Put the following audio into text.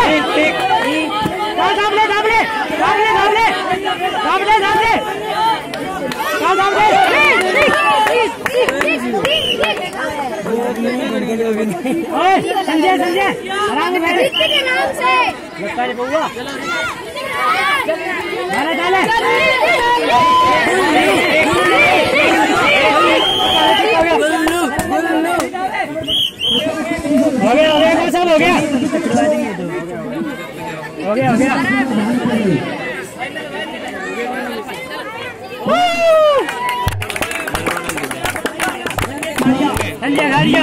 संजय संजय आराम से के नाम से लगता है बउआ डाले डाले हो गया सब हो गया हो गया संजय खरिया